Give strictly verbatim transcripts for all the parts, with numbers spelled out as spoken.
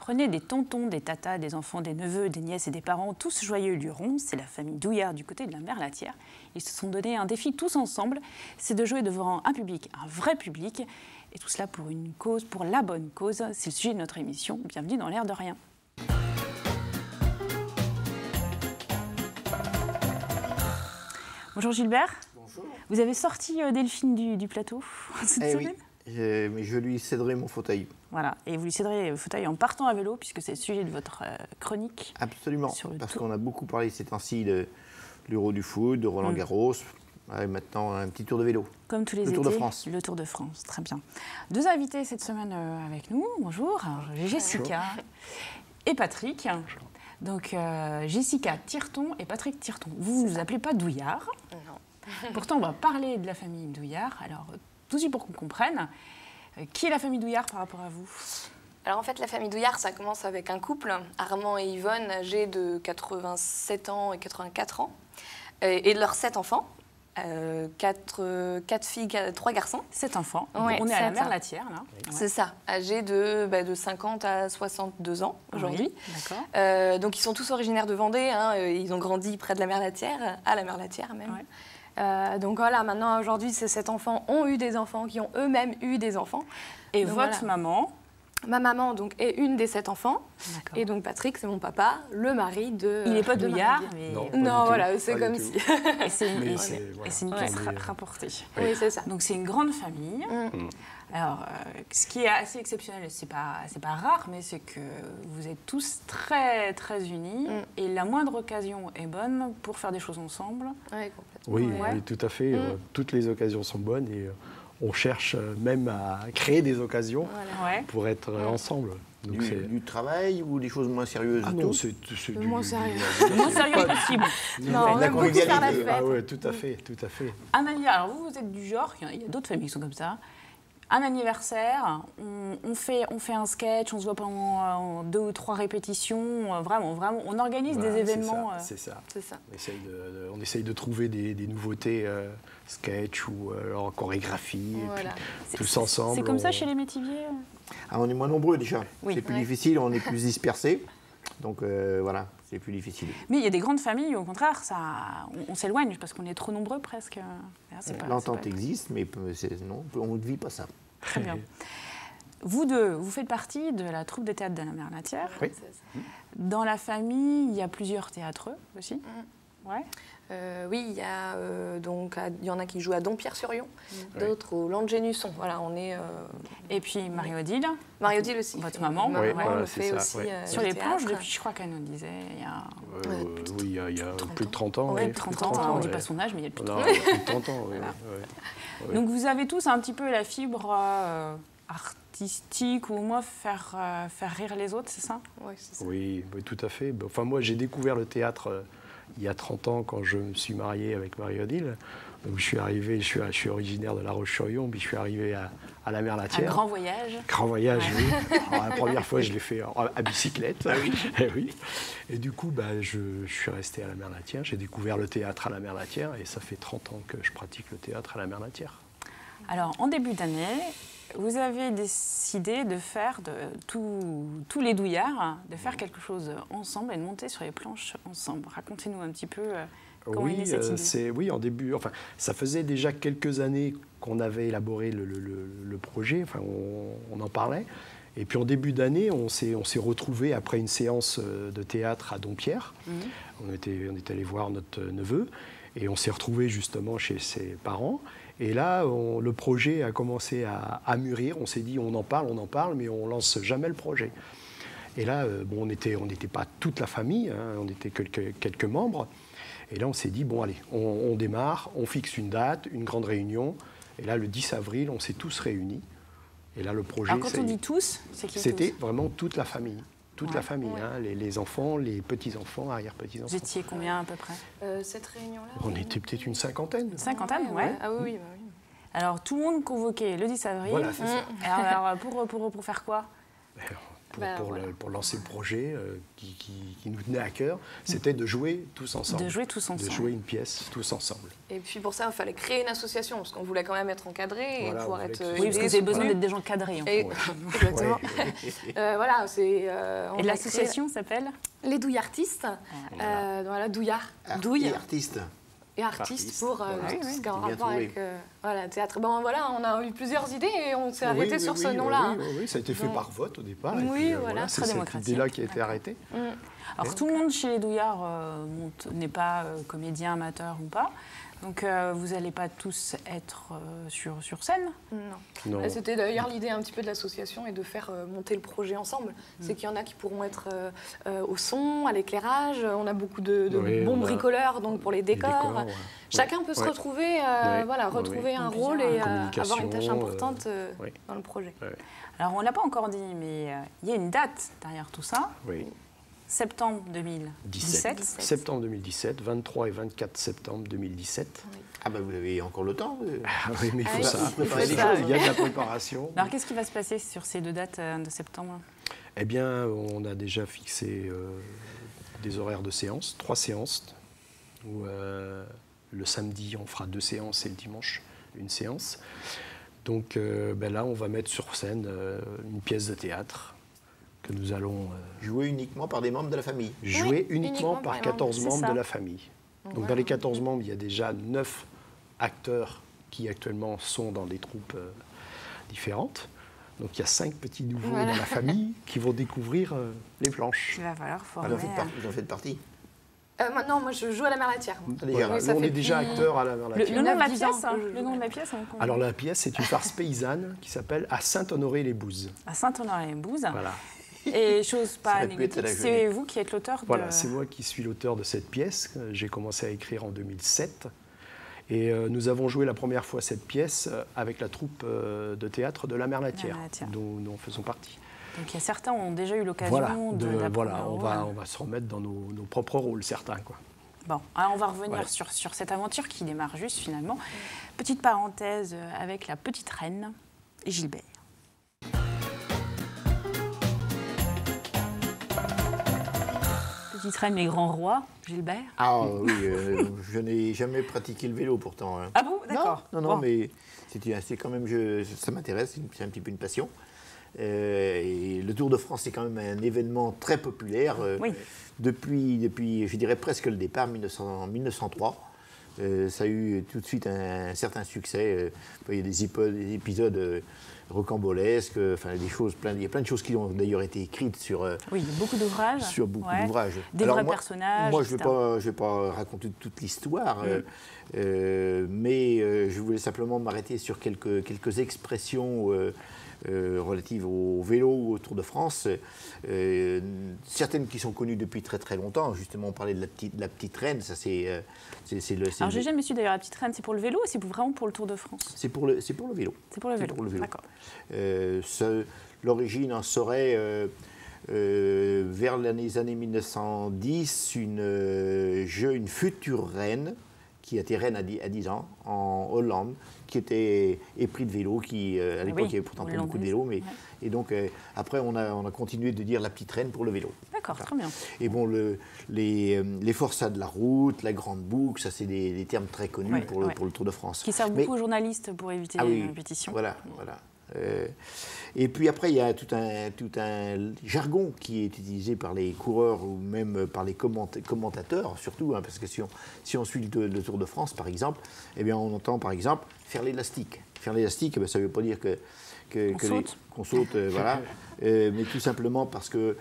Prenez des tontons, des tatas, des enfants, des neveux, des nièces et des parents, tous joyeux lurons. C'est la famille Douillard du côté de la Merlatière. Ils se sont donné un défi tous ensemble, c'est de jouer devant un public, un vrai public. Et tout cela pour une cause, pour la bonne cause. C'est le sujet de notre émission. Bienvenue dans l'air de rien. Bonjour Gilbert. Bonjour. Vous avez sorti euh, Delphine du, du plateau cette eh semaine. Oui, je, mais je lui céderai mon fauteuil. Voilà, et vous lui céderez le fauteuil en partant à vélo, puisque c'est le sujet de votre euh, chronique. Absolument, parce qu'on a beaucoup parlé ces temps-ci de l'Euro du foot, de Roland Garros. Mm. Ouais, maintenant, un petit tour de vélo. Comme tous les le étés, Tour de France. Le Tour de France, très bien. Deux invités cette semaine euh, avec nous. Bonjour, alors, Jessica Bonjour. Et Patrick. Bonjour. Donc, euh, Jessica Tirton et Patrick Tirton. Vous ne vous appelez pas Douillard. Non. Pourtant, on va parler de la famille Douillard. Alors, tout de suite pour qu'on comprenne, euh, qui est la famille Douillard par rapport à vous? Alors en fait, la famille Douillard, ça commence avec un couple, Armand et Yvonne, âgés de quatre-vingt-sept ans et quatre-vingt-quatre ans, et, et de leurs sept enfants. Euh, quatre, euh, quatre filles, quatre, trois garçons. Sept enfants. Ouais, on est à la Merlatière, là. Oui. C'est ça, âgés de, bah, de cinquante à soixante-deux ans aujourd'hui. Oui, d'accord. Euh, donc ils sont tous originaires de Vendée, hein, ils ont grandi près de la Merlatière, à la Merlatière même. Ouais. Euh, donc voilà, maintenant aujourd'hui, ces sept enfants ont eu des enfants qui ont eux-mêmes eu des enfants. Et donc, votre voilà. maman? Ma maman donc, est une des sept enfants. Et donc Patrick, c'est mon papa, le mari de. Il n'est pas Douillard, mais. Non, non voilà, c'est comme si. Et c'est une, et c'est, voilà. une pièce ouais. rapportée. Oui, oui c'est ça. Donc c'est une grande famille. Mm. Alors, euh, ce qui est assez exceptionnel, c'est pas, c'est pas rare, mais c'est que vous êtes tous très, très unis. Mm. Et la moindre occasion est bonne pour faire des choses ensemble. Oui, complètement. Oui, ouais. oui, tout à fait. Mm. Euh, toutes les occasions sont bonnes et euh, on cherche même à créer des occasions voilà. pour être euh, ensemble. Donc du, du travail ou des choses moins sérieuses? Ah non, c'est du moins sérieux. Le moins sérieux possible. Non, on aime beaucoup faire la fête. Ah ouais, tout à fait, tout à fait. Un anniversaire, alors vous, vous êtes du genre, il y a d'autres familles qui sont comme ça. Un anniversaire, on, on, fait, on fait un sketch, on se voit pendant euh, deux ou trois répétitions, euh, vraiment, vraiment, on organise voilà, des événements. C'est ça, c'est ça. ça. On, essaye de, de, on essaye de trouver des, des nouveautés, euh, sketch ou euh, en chorégraphie, voilà. et puis, tous ensemble. C'est comme on... ça chez les métiviers? Ah, on est moins nombreux déjà, oui. c'est plus ouais. difficile, on est plus dispersés, donc euh, voilà, c'est plus difficile. Mais il y a des grandes familles, au contraire, ça, on, on s'éloigne parce qu'on est trop nombreux presque. L'entente existe, mais non, on ne vit pas ça. Très bien. Vous deux, vous faites partie de la troupe de théâtre de la Merlatière. Oui. Dans la famille, il y a plusieurs théâtreux aussi. Mmh. Ouais. Euh, oui, il y a euh, donc il y en a qui jouent à Dompierre-sur-Yon, mmh. d'autres au Landgenusson. Voilà, on est. Euh... Et puis Marie-Odile. Marie-Odile aussi. Votre maman. Ma oui, maman voilà, le fait ça, aussi. ouais. Euh, Sur les planches depuis, je crois qu'elle nous disait, il y a. Euh, ouais, oui, il y a, il y a plus de trente ans. Oui, ouais, plus de trente ans. ans on ne dit pas son âge, mais il y a plus de trente ans. Non, plus de trente ans, oui. Voilà. Ouais, ouais. Donc vous avez tous un petit peu la fibre euh, artistique ou au moins faire, euh, faire rire les autres, c'est ça? Oui, c'est ça. Oui, oui, tout à fait. Enfin, moi, j'ai découvert le théâtre euh, il y a trente ans quand je me suis marié avec Marie-Odile. Donc, je suis arrivé, je suis, je suis originaire de La Roche-sur-Yon, puis je suis arrivé à, à la Merlatière. Un grand voyage. Grand voyage, ouais. oui. Alors, la première fois, je l'ai fait à bicyclette. Ah oui. Et, oui. Et du coup, bah, je, je suis resté à la Merlatière. J'ai découvert le théâtre à la Merlatière et ça fait trente ans que je pratique le théâtre à la Merlatière. Alors, en début d'année, vous avez décidé de faire de tous les douillards, de faire quelque chose ensemble et de monter sur les planches ensemble. Racontez-nous un petit peu euh, comment oui, est née cette idée. C'est, oui, en début, enfin, ça faisait déjà quelques années qu'on avait élaboré le, le, le, le projet, enfin, on, on en parlait. Et puis en début d'année, on s'est, on s'est retrouvés après une séance de théâtre à Dompierre. Mmh. On était, on est allé voir notre neveu et on s'est retrouvés justement chez ses parents. Et là, on, le projet a commencé à, à mûrir. On s'est dit, on en parle, on en parle, mais on lance jamais le projet. Et là, euh, bon, on n'était on n'était pas toute la famille, hein, on était quelques, quelques membres. Et là, on s'est dit, bon, allez, on, on démarre, on fixe une date, une grande réunion. Et là, le dix avril, on s'est tous réunis. Et là, le projet... Alors, quand on dit tous, c'est qui? C'était tous vraiment toute la famille. Toute ouais. la famille, ouais. hein, les, les enfants, les petits-enfants, arrière-petits-enfants. Vous étiez combien à peu près? euh, Cette réunion-là On était peut-être une cinquantaine. Une cinquantaine, ouais. ouais. Ah oui, oui, bah oui. Alors, tout le monde convoqué le dix avril. Voilà, c'est ça. Alors, alors pour, pour, pour faire quoi? pour, Ben, pour, voilà. le- pour lancer le projet euh, qui, qui- qui nous tenait à cœur, c'était de jouer tous ensemble. De jouer tous ensemble. De jouer une pièce tous ensemble. Et puis pour ça, il fallait créer une association, parce qu'on voulait quand même être encadré et Voilà, pouvoir on voulait être que- euh, Oui, parce que aidé, vous avez besoin soutenu. d'être des gens cadrés. en fait. Et, Ouais. exactement. Ouais. Euh, voilà, c'est. euh, on Et a l'association s'appelle créé Les douilles artistes. Euh, voilà, douillard. Art- Douille et artiste. et artiste Artiste, pour euh, voilà. tout Oui, ce oui. qui a un Bien rapport trouvé. avec euh, voilà, théâtre. Bon, voilà, on a eu plusieurs idées et on s'est arrêté Oui, sur oui, ce oui, nom-là. Oui, oui, oui, ça a été fait Donc- par vote au départ. Oui, et puis, euh, voilà, c'est très cette démocratique. idée-là qui a été arrêtée. Mm. Alors tout le monde chez les Douillards euh, monte- n'est pas euh, comédien amateur ou pas. Donc euh, vous n'allez pas tous être euh, sur, sur scène. Non. Non. Et C'était d'ailleurs l'idée un petit peu de l'association et de faire euh, monter le projet ensemble. C'est qu'il y en a qui pourront être euh, euh, au son, à l'éclairage. On a beaucoup de, de Oui, bons on a bricoleurs donc pour les Les décors. décors, ouais. Chacun Ouais. peut se Ouais. retrouver, euh, Oui. voilà, Oui, retrouver oui. un Plusieurs rôle et euh, communication, avoir une tâche euh, importante euh, oui. dans le projet. Ouais. Alors on ne l'a pas encore dit, mais euh, il y a une date derrière tout ça. Oui. Septembre deux mille dix-sept. dix-sept. Septembre deux mille dix-sept, vingt-trois et vingt-quatre septembre deux mille dix-sept. Ah ben vous avez encore le temps. euh. Ah oui, mais il faut Ah oui, ça. il faut Il faut préparer ça. les Il y a de la préparation. Alors qu'est-ce qui va se passer sur ces deux dates euh, de septembre? Eh bien, on a déjà fixé euh, des horaires de séances, trois séances, où euh, le samedi, on fera deux séances et le dimanche, une séance. Donc euh, ben là, on va mettre sur scène euh, une pièce de théâtre que nous allons euh, Joué uniquement par des membres de la famille. jouer Oui, uniquement uniquement par par les quatorze membres, c'est membres ça. de la famille. Donc Voilà. dans les quatorze membres, il y a déjà neuf acteurs qui actuellement sont dans des troupes euh, différentes. Donc il y a cinq petits nouveaux Voilà. dans la famille qui vont découvrir euh, les planches. Il va falloir Vous former. en faites, par- vous en faites partie. Euh, maintenant, moi, je joue à la mer Latière. Ah, déjà. Voilà, Oui, ça nous, on fait est déjà depuis- acteurs à la, à la Le, Latière. le nom de la neuf, dix ans pièce, hein, que je le joue. nom de la pièce, on- Alors la pièce, c'est une farce paysanne qui s'appelle À Saint-Honoré-les-Bouzes. à Saint-Honoré-les-Bouzes. Voilà. Et chose pas aurait pu être anecdotique, la c'est jolie. vous qui êtes l'auteur de... Voilà, c'est moi qui suis l'auteur de cette pièce. Euh, J'ai commencé à écrire en deux mille sept. Et euh, nous avons joué la première fois cette pièce euh, avec la troupe euh, de théâtre de la mer Latière, La Mer Latière. dont nous faisons partie. Donc il y a certains ont déjà eu l'occasion Voilà, de, de- d'apprendre voilà leur on, rôle. va, on va se remettre dans nos, nos propres rôles, certains. Quoi. Bon, alors on va revenir Ouais. sur, sur cette aventure qui démarre juste finalement. Petite parenthèse euh, avec la petite reine et Gilbert. Petite reine, mais grand roi, Gilbert. Ah oui, euh, je n'ai jamais pratiqué le vélo pourtant. hein. Ah bon, d'accord. Non, non, non, Bon. mais c'est c'est quand même, je, ça m'intéresse, c'est une- c'est un petit peu une passion. Euh, et le Tour de France, c'est quand même un événement très populaire euh, Oui. depuis, depuis, je dirais presque le départ, mille neuf cents mille neuf cent trois. Euh, ça a eu tout de suite un, un certain succès. Euh, il y a des, épo- des épisodes euh, rocambolesques, euh, enfin des choses, plein, il y a plein de choses qui ont d'ailleurs été écrites sur, euh, Oui, il y a beaucoup d'ouvrages. sur beaucoup Ouais. d'ouvrages. Des Alors vrais moi- personnages, Moi, je ne vais, et cetera. pas- je vais pas raconter toute l'histoire, euh, euh, mais euh, je voulais simplement m'arrêter sur quelques, quelques expressions euh, euh, relatives au vélo ou au Tour de France. Euh, certaines qui sont connues depuis très très longtemps. Justement, on parlait de la petite, de la petite reine. Ça, c'est, euh, c'est, c'est le. c'est Alors le- j'ai jamais su d'ailleurs la petite reine, c'est pour le vélo ou c'est pour- vraiment pour le Tour de France? c'est pour le, c'est pour le vélo. C'est pour le C'est vélo. pour le vélo. D'accord. Euh, ce- L'origine en serait euh, euh, vers les années mille neuf cent dix, une, euh, je- une future reine qui était reine à dix, à dix ans en Hollande, qui était épris de vélo, qui euh, à l'époque Oui, il y avait pourtant pas beaucoup de hollandaise, vélo, mais ouais. et donc euh, après on a, on a continué de dire la petite reine pour le vélo. D'accord, très bien. Et bon, le, les, euh, les forçats de la route, la grande boucle, ça c'est des, des termes très connus Ouais, pour, le, ouais. pour le Tour de France. Qui servent Mais- beaucoup aux journalistes pour éviter ah les oui, répétitions. Voilà, voilà. Euh, et puis après, il y a tout un, tout un jargon qui est utilisé par les coureurs ou même par les commenta- commentateurs, surtout, hein, parce que si on, si on suit le, le Tour de France, par exemple, eh bien, on entend, par exemple, faire l'élastique. Faire l'élastique, eh bien, ça ne veut pas dire que, que, On que saute. les- qu'on saute, euh, voilà, euh, mais tout simplement parce que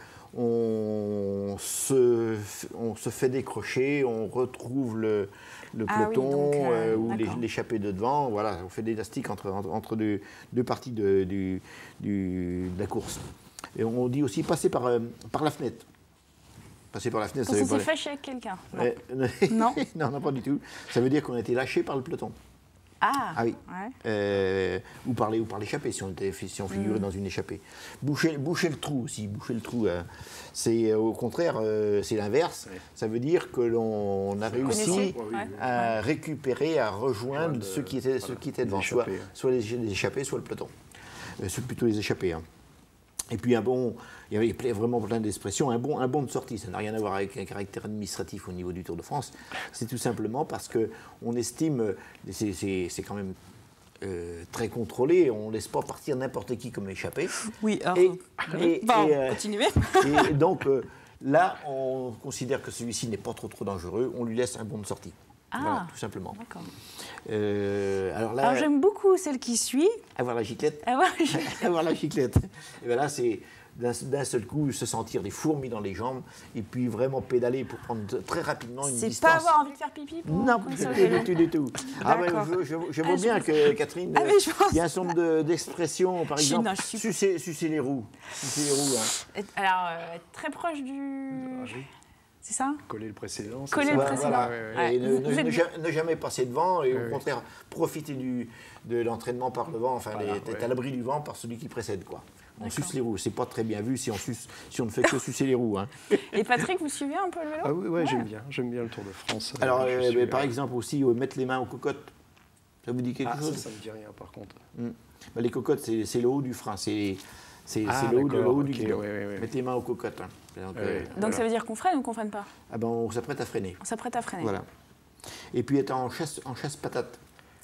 on se, on se fait décrocher, on retrouve le, le Ah oui, peloton donc, euh, euh, ou les- d'accord. l'échappée de devant. Voilà, on fait des élastiques entre, entre, entre deux, deux parties de, du, du- de la course. Et on dit aussi passer par, euh, par la fenêtre. Passer par la fenêtre, Quand ça on veut s'est pas... fâché avec quelqu'un. Non. Euh, Non. non, non, pas du tout. Ça veut dire qu'on a été lâché par le peloton. Ah, Ah oui. ouais. Euh, ou par les- ou par l'échappée, si on, était, si on figurait Mm. dans une échappée. Boucher, boucher le trou aussi, boucher le trou. euh, c'est euh, au contraire, euh, c'est l'inverse. Ouais. Ça veut dire que l'on a réussi connaissez Ouais. à récupérer, à rejoindre Rejoindre, ceux qui étaient, voilà, ceux qui étaient les devant, soit, échappés. soit les, les échappés, soit le peloton. Euh, c'est plutôt les échappés. hein. Et puis un bon, il y avait vraiment plein d'expressions, un bon, un bon de sortie, ça n'a rien à voir avec un caractère administratif au niveau du Tour de France, c'est tout simplement parce qu'on estime, c'est quand même euh, très contrôlé, on ne laisse pas partir n'importe qui comme échappé. Oui, alors, et, et, bon, et, euh, continuez. Et donc euh, là, on considère que celui-ci n'est pas trop trop dangereux, on lui laisse un bon de sortie. Ah, voilà, tout simplement. D'accord. Euh, alors là, alors j'aime beaucoup celle qui suit. avoir la giclette. Avoir la giclette. avoir la giclette. Et bien là, c'est d'un seul coup se sentir des fourmis dans les jambes et puis vraiment pédaler pour prendre très rapidement une distance. C'est pas avoir envie de faire pipi pour Non, pour du sur le tout, vélo. du tout, du tout. Ah ben, je, je, je vois Ah, bien je que, Catherine, Ah, mais je pense- il y a un certain nombre de- d'expressions, par Je suis- exemple, non, je suis- sucer, sucer les roues. Sucer les roues, hein. Et- Alors, euh, être très proche du... Ah oui. C'est ça? Coller le précédent. c'est Coller ça le Voilà, précédent. voilà. Ouais, ouais, ouais. Et ne, Vous- ne- vous êtes- ne ja- ne jamais passer devant et Ouais, au ouais. contraire profiter du, de l'entraînement par le vent, enfin Voilà, d'être ouais. à l'abri du vent par celui qui précède, quoi. On D'accord. suce les roues, c'est pas très bien vu si on, suce, si on ne fait que sucer les roues, hein. Et Patrick, vous suivez un peu le vélo? Ah oui, ouais, j'aime bien, j'aime bien le Tour de France. Alors, Je euh, suis, mais par euh, exemple aussi, euh, mettre les mains aux cocottes, ça vous dit quelque ah, chose? ça, ça me dit rien par contre. Hmm. Ben, les cocottes, c'est c'est le haut du frein, c'est c'est- Ah, c'est le haut, de- le d'accord, haut du ok, guidon. ouais, ouais, ouais. Mettez les mains aux cocottes. Hein. Donc, Ouais, euh, ouais. Donc voilà. ça veut dire qu'on freine ou qu'on freine pas? Ah ben, on s'apprête à freiner. On s'apprête à freiner. Voilà. Et puis être en chasse, en chasse patate.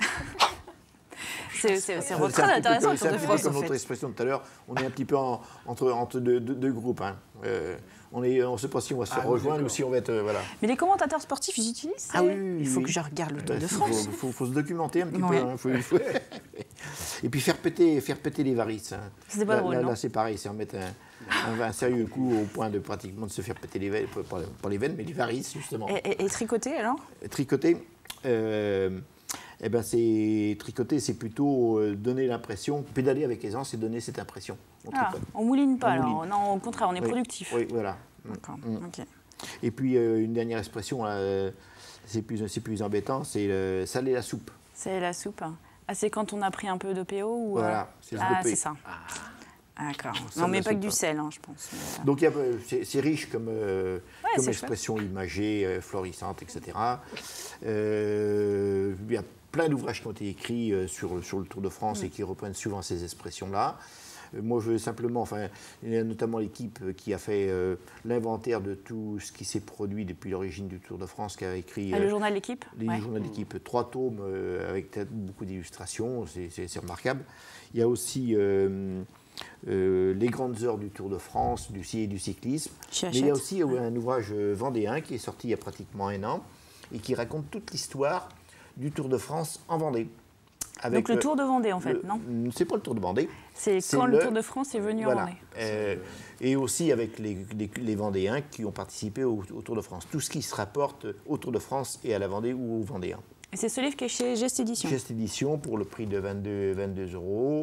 C'est c'est- c'est C'est un très petit peu intéressant comme- le c'est Tour un de petit peu France comme en notre fait. expression de tout à l'heure. On est un petit peu en- entre, entre deux, deux- deux groupes. Hein. Euh, on ne on sait pas si on va se Ah faire oui, rejoindre ou d'accord. si on va être... euh, voilà. Mais les commentateurs sportifs, ils utilisent ça? Ah oui, oui, Il faut oui. que je regarde le Tour Il de faut, France. faut- faut se documenter un petit Ouais. peu. Hein. Faut- faut- Et puis faire péter, faire péter les varices. Hein. C'était pas Là- drôle, là, non? là, c'est pareil, c'est en mettre un, un- un sérieux coup au point de pratiquement de se faire péter les veines, pas, pas les veines, mais les varices justement. Et, et- et tricoter alors? Tricoter, euh, eh ben c'est tricoter, c'est plutôt euh, donner l'impression, pédaler avec aisance et donner cette impression. On Ah, tricote. on mouline pas On alors. mouline. Non, au contraire, on est Oui. productif. Oui, voilà. D'accord. Mm. Ok. Et puis euh, une dernière expression, là, euh, c'est plus, c'est plus embêtant, c'est le saler la soupe. C'est la soupe. Ah, c'est quand on a pris un peu de P O ou euh, Voilà, c'est le Ah, dopé. c'est ça. D'accord. Ça Non, me mais pas que soupe du pas. sel, hein, je pense. Mais, euh, Donc il y a, euh, c'est c'est riche comme, euh, comme c'est expression imagée, euh, florissante, et cetera. Euh, il y a plein d'ouvrages qui ont été écrits euh, sur, sur le Tour de France Mm. et qui reprennent souvent ces expressions-là. Euh, moi, je veux simplement, enfin, il y a notamment l'équipe qui a fait euh, l'inventaire de tout ce qui s'est produit depuis l'origine du Tour de France, qui a écrit ah, le euh, journal L'équipe. les Ouais. journaux d'équipe, trois tomes euh, avec peut-être beaucoup d'illustrations, c'est- c'est c'est remarquable. Il y a aussi euh, euh, les grandes heures du Tour de France, du, cy- du cyclisme. J'y Mais il y a achète. aussi euh, un ouvrage euh, vendéen qui est sorti il y a pratiquement un an et qui raconte toute l'histoire du Tour de France en Vendée. Avec Donc le Tour de Vendée, en fait, le- non? C'est pas le Tour de Vendée. C'est c'est quand le... le- Tour de France est venu Voilà. en Vendée. Euh, et aussi avec les, les- les Vendéens qui ont participé au, au Tour de France. Tout ce qui se rapporte au Tour de France et à la Vendée ou aux Vendéens. Et c'est ce livre qui est chez Geste Édition. Geste Édition pour le prix de vingt-deux, vingt-deux euros.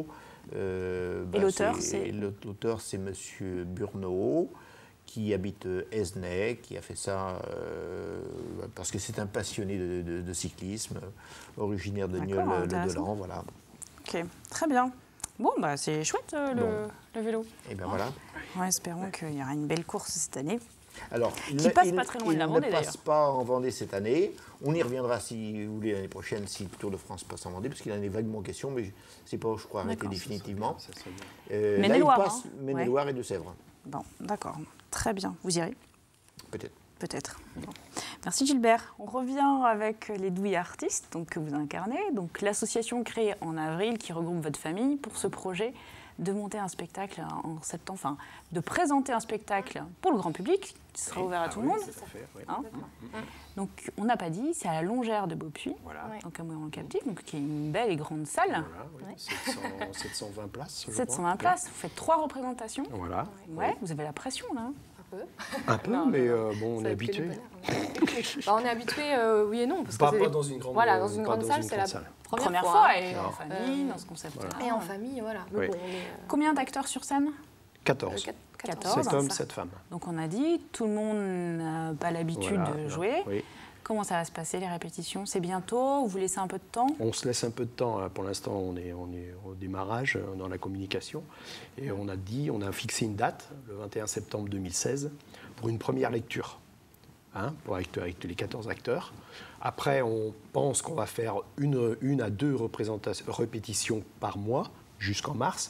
Euh, Et l'auteur, c'est L'auteur, c'est Monsieur Burneau, qui habite euh, Esnay, qui a fait ça euh, parce que c'est un passionné de, de- de cyclisme, originaire de D'accord, intéressant. Nieul-le-Delan, voilà. Ok, très bien. Bon, bah c'est chouette euh, le, Bon. le vélo. Et bien voilà. Ouais, espérons qu'il y aura une belle course cette année. Alors, il Qui ne- passe il- pas très loin de il la ne Vendée, passe d'ailleurs. pas en Vendée cette année. On y reviendra, si vous voulez, l'année prochaine, si le Tour de France passe en Vendée, parce qu'il en est vaguement question, mais c'est pas, je crois, arrêté D'accord. définitivement. Ça serait bien. Euh, là, il Maine-et-Loire, passe hein. Maine-et-Loire et Deux-Sèvres, Bon, d'accord. Très bien. Vous irez? peut-être. Peut-être. Bon. Merci Gilbert. On revient avec les Douillet Artistes, donc, que vous incarnez. Donc, l'association créée en avril qui regroupe votre famille pour ce projet de monter un spectacle en septembre, enfin de présenter un spectacle pour le grand public qui sera ouvert à Ah tout oui, le monde. tout à fait, oui. Hein donc, on n'a pas dit, c'est à la Longère de Beaupuy, Voilà. Ouais. donc à Mouilleron-Captif, donc qui est une belle et grande salle. Voilà, oui. sept cents, sept cent vingt places. je sept cent crois. vingt places. Vous faites trois représentations. Voilà. Ouais, vous avez la pression là. hein. Un peu. Un peu, Non, mais non, euh, bon, on Ça est va être que du habitué. bonheur. Bah, on est habitué, euh, oui et non. Parce Pas, que c'est pas des- dans une grande Voilà, dans une pas grande dans salle, une c'est grande la salle. première, Première fois. fois, hein. et Non. en famille, Euh, dans ce concept-là. Et en famille, voilà. Mais Oui. bon, on est, euh, Combien d'acteurs sur scène? quatorze. euh, quatorze. quatorze. sept hommes, ça. sept femmes. Donc on a dit, tout le monde n'a pas l'habitude Voilà, de voilà. jouer. Oui. Comment ça va se passer les répétitions? C'est bientôt? Vous laissez un peu de temps? On se laisse un peu de temps. hein. Pour l'instant, on est, on est au démarrage euh, dans la communication. Et on a dit, on a fixé une date, le vingt et un septembre deux mille seize, pour une première lecture. Hein, pour avec, avec les quatorze acteurs. Après, on pense qu'on va faire une, une à deux représentations, répétitions par mois jusqu'en mars.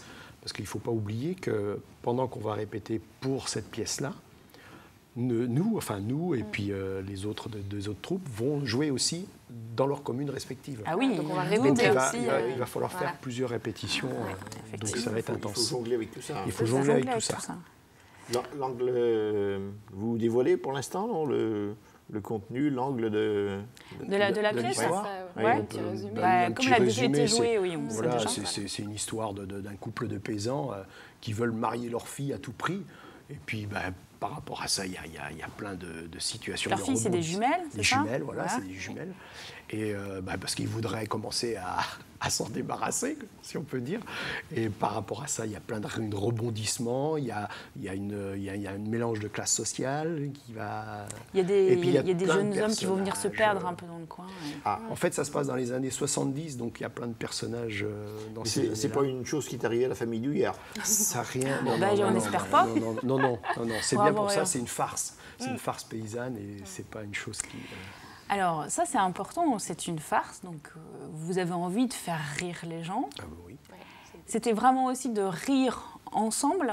Parce qu'il ne faut pas oublier que pendant qu'on va répéter pour cette pièce-là, nous, enfin nous et puis euh, les autres deux, deux autres troupes vont jouer aussi dans leurs communes respectives. Ah oui, donc on va Donc répéter il va, aussi. il va, euh, il va falloir voilà. faire plusieurs répétitions, euh, donc ça va être Il faut, il faut intense. jongler avec tout ça. Il faut Ça, jongler avec jongler tout ça. L'an- L'angle, euh, vous dévoilez pour l'instant non, le, le contenu, l'angle de, De la, de la de pièce l'histoire. Ça, Ouais. ouais, on un petit peut- résumé. Bah, Bah, un comme petit elle a déjà résumé, été c'est- jouée, oui, on sait Voilà, déjà. c'est- c'est c'est une histoire de- de- d'un couple de paysans euh, qui veulent marier leur fille à tout prix. Et puis, bah, par rapport à ça, il y a, il y a- il y a plein de, de situations. Leurs de filles, c'est des rebondis- jumelles, c'est Des ça jumelles, voilà, Voilà. c'est des jumelles. Et euh, bah, parce qu'ils voudraient commencer à, à s'en débarrasser, si on peut dire. Et par rapport à ça, il y a plein de, de rebondissements. Il y a, il y a une, il y a, il y a un mélange de classes sociales qui va. Il y a des, Et puis, il y a, il y a des plein de jeunes hommes qui vont venir se personnages, perdre euh, un peu dans le coin. ouais. Ah, En fait, ça se passe dans les années soixante-dix, donc il y a plein de personnages euh, dans mais ces c'est c'est années-là. pas une chose qui est arrivée à la famille Douillard. Ça rien. Non, Bah, non, on non, n'espère non, pas. Non, non, non, non, non, non, c'est Pour bien avoir pour ça. rien. C'est une farce. C'est une farce paysanne et c'est pas une chose qui. euh, Alors, ça, c'est important, c'est une farce, donc euh, vous avez envie de faire rire les gens. Ah bah oui. Ouais, c'est- C'était vraiment aussi de rire ensemble.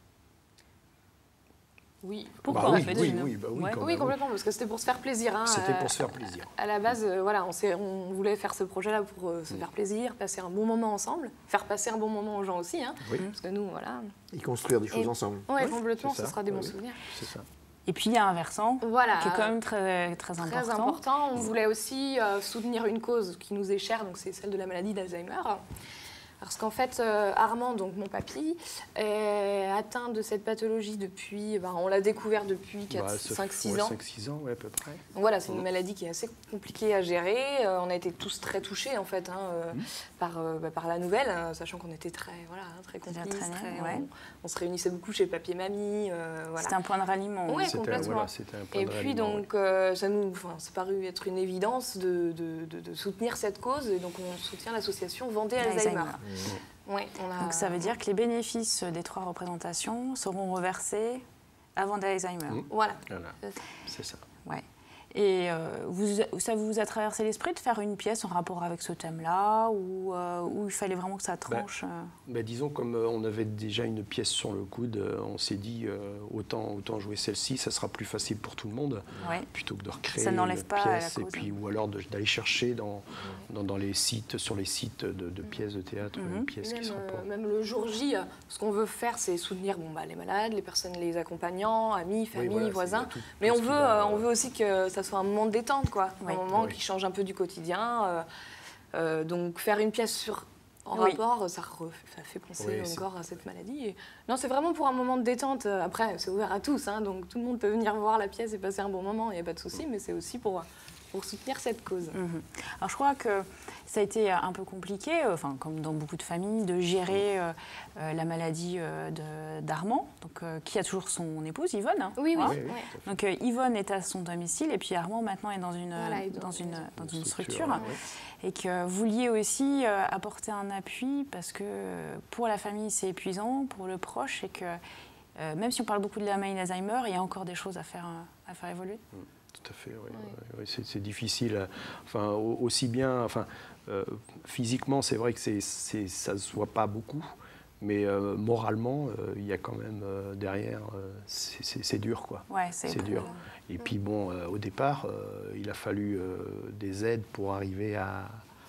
Oui. Pourquoi Bah en oui, fait oui, une- oui, bah oui, Ouais. quand Oui, même. complètement, parce que c'était pour se faire plaisir. hein. C'était Euh, pour se faire plaisir. À la base, euh, voilà, on, s'est- on voulait faire ce projet-là pour euh, se faire plaisir, passer un bon moment ensemble, faire passer un bon moment aux gens aussi, hein, Oui. parce que nous, voilà. Et construire des choses Et- ensemble. Ouais, Ouais, complètement, c'est ce ça. sera des bons Ouais, oui. souvenirs. C'est ça. Et puis, il y a un versant Voilà. qui est quand même très, très important. Très important. On voulait aussi euh, soutenir une cause qui nous est chère, donc c'est celle de la maladie d'Alzheimer. Parce qu'en fait, euh, Armand, donc mon papy, est atteint de cette pathologie depuis, ben, on l'a découvert depuis cinq six ans. cinq six ans, ouais, à peu près. Donc voilà, c'est une maladie qui est assez compliquée à gérer. Euh, on a été tous très touchés en fait hein, euh, par, euh, bah, par la nouvelle, hein, sachant qu'on était très, voilà, très Déjà complices. très très- bien, ouais. on, on se réunissait beaucoup chez papy et mamie. euh, voilà. C'était un point de ralliement. Ouais, C'était complètement. voilà, c'était un point Et de puis ralliement, ouais. donc, euh, ça nous, enfin, c'est paru être une évidence de, de- de- de soutenir cette cause. Et donc, on soutient l'association Vendée Alzheimer. Alzheimer. Ouais, on a- Donc ça veut dire que les bénéfices des trois représentations seront reversés à Vendée Alzheimer. Mmh. Voilà. Voilà, c'est ça. Ouais. Et euh, vous, ça vous a traversé l'esprit de faire une pièce en rapport avec ce thème-là, ou euh, où il fallait vraiment que ça tranche euh, Ben, disons, comme euh, on avait déjà une pièce sur le coude, euh, on s'est dit euh, autant, autant jouer celle-ci, ça sera plus facile pour tout le monde, ouais. plutôt que de recréer Ça n'enlève une pas à la pièce, et cause. puis, ou alors de- d'aller chercher dans, dans, dans les sites, sur les sites de, de pièces de théâtre, Mhm. une pièce Même, qui ne sera euh, pas. même le jour J, euh, ce qu'on veut faire, c'est soutenir bon, bah, les malades, les personnes, les accompagnants, amis, Oui, familles, voilà, c'est- voisins. il y a tout- Mais tout on ce veut, qui va, euh, on euh, veut aussi que ça soit un moment de détente, quoi. Oui. Un moment Oui. qui change un peu du quotidien. euh, euh, donc faire une pièce sur, en Oui. rapport, ça, re- ça fait penser Oui, c'est- encore à cette maladie. Et- non, c'est vraiment pour un moment de détente. Après, c'est ouvert à tous, hein, donc tout le monde peut venir voir la pièce et passer un bon moment, il n'y a pas de souci, mais c'est aussi pour, pour soutenir cette cause. Mhm. Alors je crois que ça a été un peu compliqué, euh, enfin, comme dans beaucoup de familles, de gérer euh, euh, la maladie euh, de- d'Armand, donc, euh, qui a toujours son épouse, Yvonne. hein. Oui, oui. Hein Oui, oui, ouais. tout à fait. Donc euh, Yvonne est à son domicile et puis Armand maintenant est dans une, Voilà, il est dans dans une, une dans une structure, structure. ouais. Et que vous vouliez aussi euh, apporter un appui parce que euh, pour la famille c'est épuisant, pour le proche, et que euh, même si on parle beaucoup de la maladie d'Alzheimer, il y a encore des choses à faire, euh, à faire évoluer. Tout à fait, oui. oui, oui, c'est, c'est difficile. euh, Enfin, au- aussi bien, enfin, euh, physiquement, c'est vrai que c'est, c'est, ça ne se voit pas beaucoup, mais euh, moralement, euh, il y a quand même euh, derrière, euh, c'est, c'est- c'est dur, quoi. Ouais, c'est C'est dur. Et puis bon, euh, au départ, euh, il a fallu euh, des aides pour arriver à,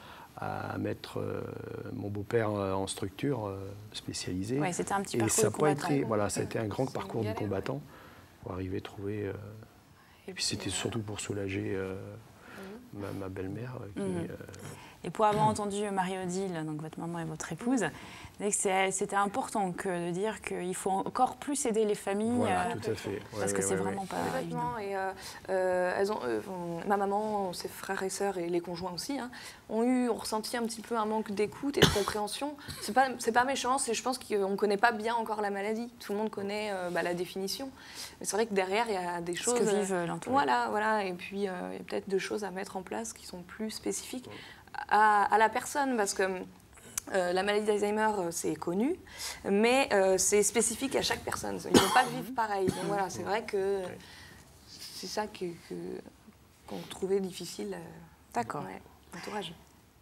à mettre euh, mon beau-père euh, en structure euh, spécialisée. Ouais, c'était un petit Et parcours ça de n'a pas combattant. été, voilà, ça a été un grand C'est parcours une du galère, combattant pour arriver à trouver. euh, Et puis c'était euh, surtout pour soulager euh, ma, ma belle-mère euh, qui, Mhm. euh, Et pour avoir entendu Marie-Odile, donc votre maman et votre épouse, c'est que c'est- c'était important que de dire qu'il faut encore plus aider les familles. voilà, euh, tout à fait. parce Ouais, que ouais, c'est ouais, vraiment ouais. pas évident. Complètement. Et euh, euh, elles ont, euh, ma maman, ses frères et sœurs et les conjoints aussi, hein, ont eu, ont ressenti un petit peu un manque d'écoute et de compréhension. C'est pas, c'est pas méchant, c'est je pense qu'on ne connaît pas bien encore la maladie. Tout le monde connaît euh, bah, la définition. Mais c'est vrai que derrière, il y a des Ce choses. que euh, vivent l'entourage. Voilà, voilà. Et puis, euh, il y a peut-être des choses à mettre en place qui sont plus spécifiques à, à la personne, parce que euh, la maladie d'Alzheimer, euh, c'est connu, mais euh, c'est spécifique à chaque personne. Ils ne vont pas le vivre pareil. Donc voilà, c'est vrai que c'est ça que, que- qu'on trouvait difficile. euh, D'accord. ouais, l'entourage.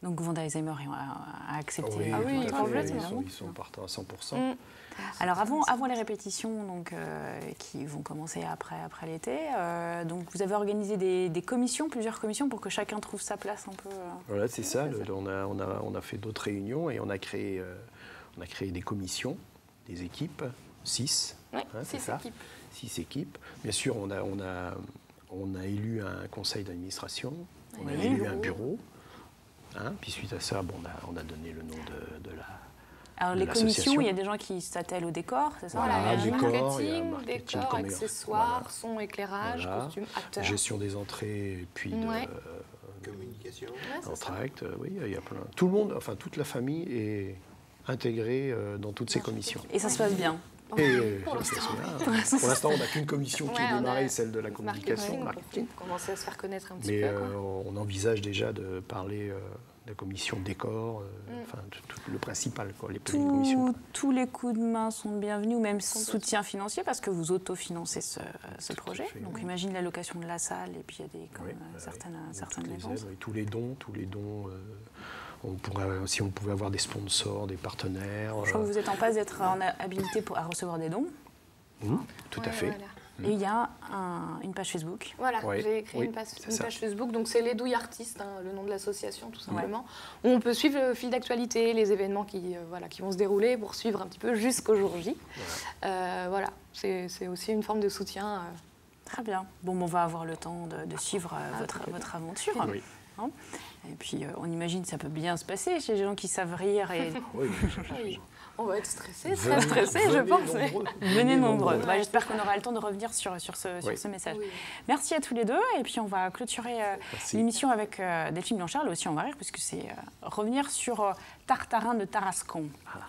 Donc Wanda et Zimmer a, a accepté. Oui, Ah oui, tout à fait. complètement. Ils sont, ils sont partants à cent pour cent. Mm. Alors avant, avant les répétitions donc, euh, qui vont commencer après, après l'été, euh, donc vous avez organisé des, des commissions, plusieurs commissions pour que chacun trouve sa place un peu. Euh... Voilà, c'est ça. Le, on, a, on, a, on a fait d'autres réunions et on a créé, euh, on a créé des commissions, des équipes, six. Oui, hein, c'est six ça. équipes. Six équipes. Bien sûr, on a, on a, on a élu un conseil d'administration, on a Oui. élu un bureau. Hein, puis suite à ça, bon, on, a, on a donné le nom de, de la. Alors de les commissions, l'association. il y a des gens qui s'attellent au décor, c'est ça? Voilà, Voilà, il y a décor, marketing, il y a marketing, décor, commerce. accessoires, Voilà. son, éclairage, Voilà. costume, acteur. Gestion des entrées et puis de, Ouais. euh, Communication. Ouais, c'est ça. d'entracte. Oui, il y a plein. Tout le monde, enfin toute la famille est intégrée euh, dans toutes ces commissions. Et ça se passe bien. Et, euh, Pour l'instant. c'est bien. Pour l'instant, on n'a qu'une commission qui Ouais, est on démarrée, a celle de la communication, marketing, marketing. pour commencer à se faire connaître un petit Mais peu. quoi. euh, on envisage déjà de parler euh, de la commission décor, euh, Mm. enfin tout, tout le principal, quoi, les petites commissions. Tous, tous les coups de main sont bienvenus, même soutien financier, parce que vous autofinancez ce, ce Tout à projet. fait, Donc oui. imagine la location de la salle, et puis il y a des, comme, Oui, euh, oui, certaines, oui. certaines Toutes les dépenses. aides, oui, tous les dons, tous les dons. euh, on pourrait, si on pouvait avoir des sponsors, des partenaires. Je crois que euh, vous êtes en passe d'être en habilité pour, à recevoir des dons. hum, tout à Ouais, fait. Voilà, Et il y a un- une page Facebook. Voilà, Oui, j'ai créé oui, une, page, c'est une ça. page Facebook, donc c'est les Douilles Artistes, hein, le nom de l'association tout simplement, où on peut suivre le fil d'actualité, les événements qui, euh, voilà, qui vont se dérouler pour suivre un petit peu jusqu'au jour J. Euh, voilà, c'est c'est aussi une forme de soutien. euh, Très bien. Bon, on va avoir le temps de, de suivre euh, Ah, votre, complètement. votre aventure. Oui. Hein. Et puis, euh, on imagine que ça peut bien se passer chez les gens qui savent rire. Et... Oui. oui. On va être stressés, Venez- très stressés, je venez pense. nombreux. Venez nombreux. nombreux. Bah, J'espère qu'on aura le temps de revenir sur, sur, ce, sur Oui. ce message. Oui. Merci à tous les deux. Et puis, on va clôturer euh, Merci. l'émission avec euh, Delphine Blanchard, là aussi on va rire, puisque c'est euh, revenir sur euh, Tartarin de Tarascon.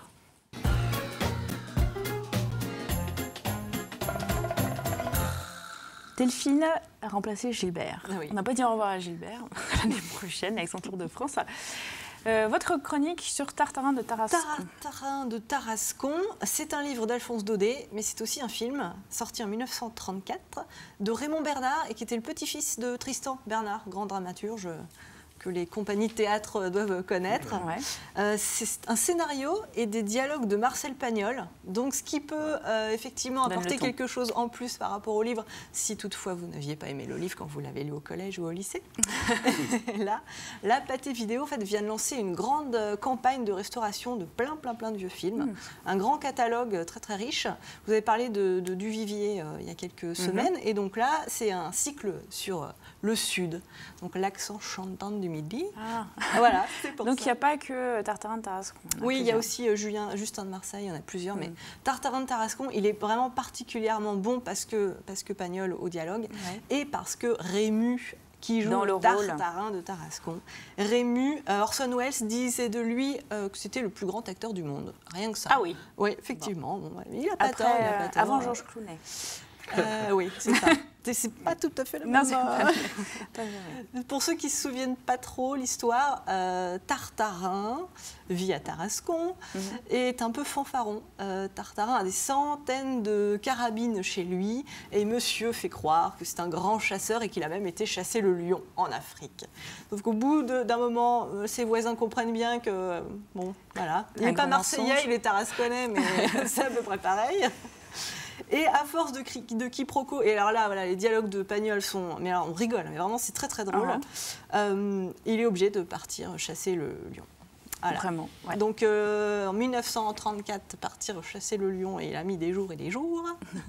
Delphine a remplacé Gilbert. Ah oui. On n'a pas dit au revoir à Gilbert l'année prochaine avec son tour de France. Euh, votre chronique sur Tartarin de Tarascon. Tartarin de Tarascon, c'est un livre d'Alphonse Daudet, mais c'est aussi un film sorti en mille neuf cent trente-quatre de Raymond Bernard et qui était le petit-fils de Tristan Bernard, grand dramaturge que les compagnies de théâtre doivent connaître. Ouais. Euh, c'est un scénario et des dialogues de Marcel Pagnol, donc ce qui peut euh, effectivement Donne le apporter ton. quelque chose en plus par rapport au livre, si toutefois vous n'aviez pas aimé le livre quand vous l'avez lu au collège ou au lycée. Là, la Pathé Vidéo en fait, vient de lancer une grande euh, campagne de restauration de plein, plein, plein de vieux films, Mm. un grand catalogue euh, très, très riche. Vous avez parlé de, de Duvivier euh, il y a quelques semaines, et donc là, c'est un cycle sur euh, le Sud, donc l'accent chantant du Midi. Ah. Voilà, c'est pour Donc il ça. n'y a pas que Tartarin de Tarascon. en Oui, il y a plusieurs. aussi euh, Julien, Justin de Marseille, il y en a plusieurs, mais Mm. Tartarin de Tarascon, il est vraiment particulièrement bon parce que, parce que Pagnol au dialogue Ouais. et parce que Rému qui joue Dans le rôle. Tartarin de Tarascon. Rému, euh, Orson Welles disait de lui euh, que c'était le plus grand acteur du monde, rien que ça. Ah oui. Oui, effectivement, bon, ouais, il a pas Après, tort, il a pas euh, tort. avant Georges Clooney. Euh, oui, c'est ça. C'est- C'est pas tout à fait la Non, même. c'est euh, pas- pas vrai. Pour ceux qui se souviennent pas trop l'histoire, euh, Tartarin vit à Tarascon Mhm. et est un peu fanfaron. Euh, Tartarin a des centaines de carabines chez lui et monsieur fait croire que c'est un grand chasseur et qu'il a même été chasser le lion en Afrique. Donc au bout de- d'un moment, euh, ses voisins comprennent bien que, euh, bon, voilà, il Un n'est pas gros marseillais, mensonge. il est tarasconnais, mais c'est à peu près pareil. Et à force de, cri- de quiproquos, et alors là, voilà, les dialogues de Pagnol sont... Mais alors, on rigole, mais vraiment, c'est très, très drôle. Ah Euh, il est obligé de partir chasser le lion. Voilà. Vraiment. Ouais. Donc, euh, en mille neuf cent trente-quatre, partir chasser le lion, et il a mis des jours et des jours.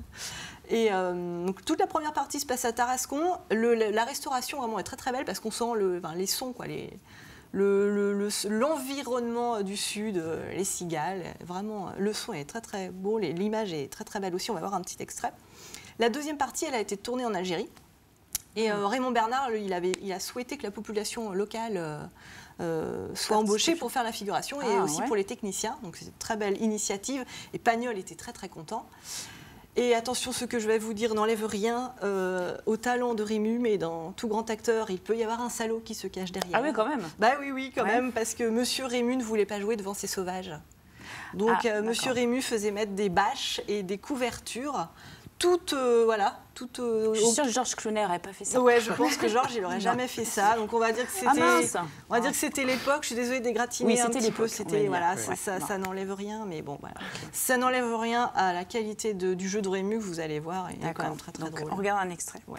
Et euh, donc, toute la première partie se passe à Tarascon. Le- la, la restauration, vraiment, est très, très belle, parce qu'on sent le, enfin, les sons, quoi, les... Le, le- le- l'environnement du sud, euh, les cigales, vraiment, le son est très très beau, les- l'image est très très belle aussi, on va voir un petit extrait. La deuxième partie, elle a été tournée en Algérie. Et euh, Raymond Bernard, lui, il, avait, il a souhaité que la population locale euh, euh, soit embauchée pour faire la figuration et Ah, aussi ouais. pour les techniciens. Donc c'est une très belle initiative. Et Pagnol était très très content. Et attention, ce que je vais vous dire n'enlève rien euh, au talent de Rému, mais dans tout grand acteur, il peut y avoir un salaud qui se cache derrière. Ah oui, quand même. Bah oui, oui, quand Ouais. même, parce que Monsieur Rému ne voulait pas jouer devant ses sauvages. Donc Ah, euh, Monsieur d'accord. Rému faisait mettre des bâches et des couvertures toute, euh, voilà, toute. Euh, Je suis sûre que Georges Clooney n'aurait pas fait ça. Ouais, je pense que Georges, il n'aurait jamais fait ça. Donc on va dire que c'était. Ah mince. On va dire que c'était l'époque. Je suis désolée d'égratigner Oui, un c'était petit peu. l'époque, on va C'était dire. voilà, Ouais. ça, ça, Non. ça n'enlève rien, mais bon, voilà. Ça n'enlève rien à la qualité de, du jeu de Rému que vous allez voir. Il est quand même très très Donc, drôle. on regarde un extrait. Ouais.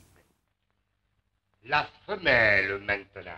La femelle, maintenant.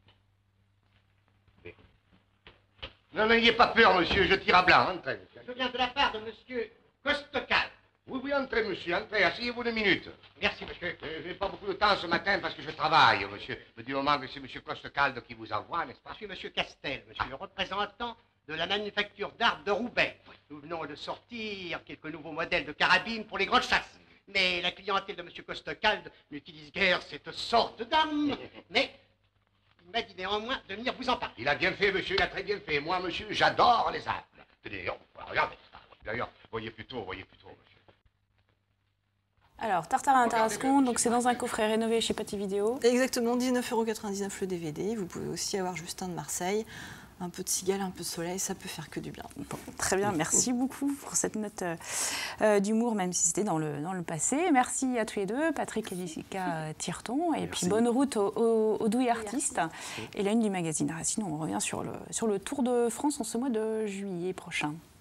Ne n'ayez pas peur, monsieur, je tire à blanc. Entrez, monsieur. Je viens de la part de monsieur Costecal. Oui, oui, entrez, monsieur, entrez. Asseyez-vous deux minutes. Merci, monsieur. Euh, je n'ai pas beaucoup de temps ce matin parce que je travaille, monsieur. Mais du moment que c'est monsieur Costecalde qui vous envoie, n'est-ce pas? Je suis monsieur Castel, monsieur le représentant de la manufacture d'armes de Roubaix. Nous venons de sortir quelques nouveaux modèles de carabines pour les grandes chasses. Mais la clientèle de monsieur Costecalde n'utilise guère cette sorte d'arme. Mais il m'a dit néanmoins de venir vous en parler. Il a bien fait, monsieur, il a très bien fait. Moi, monsieur, j'adore les armes. Tenez, oh, regardez. D'ailleurs, voyez plutôt, voyez plutôt, monsieur. Alors, Tartarin à Tarascon, donc c'est dans un coffret rénové chez Pathé Vidéo. Exactement, dix-neuf euros quatre-vingt-dix-neuf le D V D. Vous pouvez aussi avoir Justin de Marseille. Un peu de cigale, un peu de soleil, ça peut faire que du bien. Bon, très bien, merci beaucoup pour cette note euh, euh, d'humour, même si c'était dans le, dans le passé. Merci à tous les deux, Patrick et Jessica Tirton. Et Merci. puis bonne route aux au, au douilles artistes. Et la une du magazine Racine, on revient sur le, sur le Tour de France en ce mois de juillet prochain.